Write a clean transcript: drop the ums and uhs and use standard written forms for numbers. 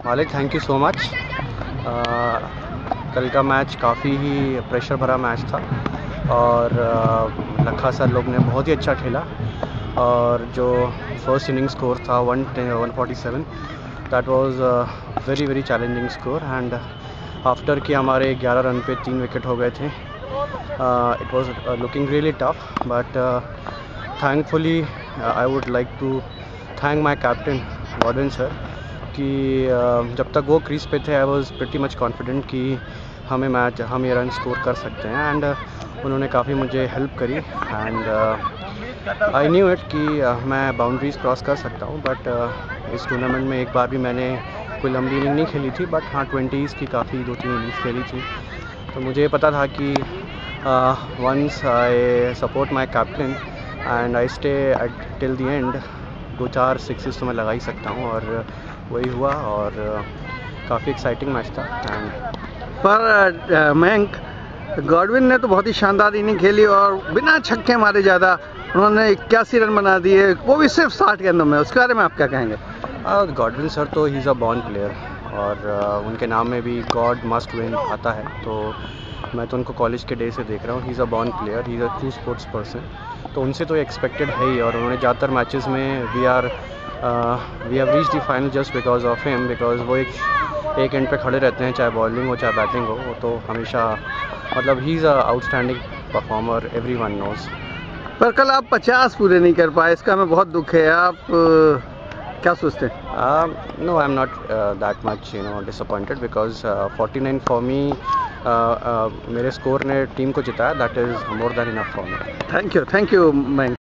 मालिक thank you so much. कल का मैच काफ़ी ही प्रेशर भरा मैच था और लखा सर लोग ने बहुत ही अच्छा खेला और जो फर्स्ट इनिंग स्कोर था 147, that was very very challenging score and after कि हमारे 11 रन पे 3 विकेट हो गए थे, it was looking really tough but thankfully I would like to thank my captain Godwin sir कि जब तक वो क्रीज पे थे I was pretty much confident कि हम ये रन स्कोर कर सकते हैं एंड उन्होंने काफ़ी मुझे हेल्प करी एंड आई न्यू इट कि मैं बाउंड्रीज क्रॉस कर सकता हूँ बट इस टूर्नामेंट में एक बार भी मैंने कोई लंबी इनिंग नहीं खेली थी बट हाँ 20s की काफ़ी 2-3 इनिंग्स खेली थी। तो मुझे पता था कि once I support my captain and I stay till the end 2-4 sixes तो मैं लगा ही सकता हूँ और वही हुआ और काफ़ी एक्साइटिंग मैच था। पर मयंक, गॉडविन ने तो बहुत ही शानदार इनिंग खेली और बिना छक्के मारे ज़्यादा उन्होंने 81 रन बना दिए, वो भी सिर्फ 60 गेंदों में। उसके बारे में आप क्या कहेंगे? गॉडविन सर तो he is a born player और उनके नाम में भी गॉड मस्ट विन आता है, तो मैं तो उनको कॉलेज के डे से देख रहा हूँ। He is a born player, he is a true sports person, तो उनसे तो एक्सपेक्टेड है ही और उन्होंने ज़्यादातर मैचेस में we have reached the final just because of him, because वो एक एंड पे खड़े रहते हैं, चाहे बॉलिंग हो चाहे बैटिंग हो, वो तो हमेशा मतलब he is a outstanding performer, everyone knows. पर कल आप 50 पूरे नहीं कर पाए, इसका हमें बहुत दुख है। आप क्या सोचते हैं? No, I am not that much disappointed because 49 for me, मेरे स्कोर ने टीम को जिताया, that is more than enough for me. Thank you Mayank.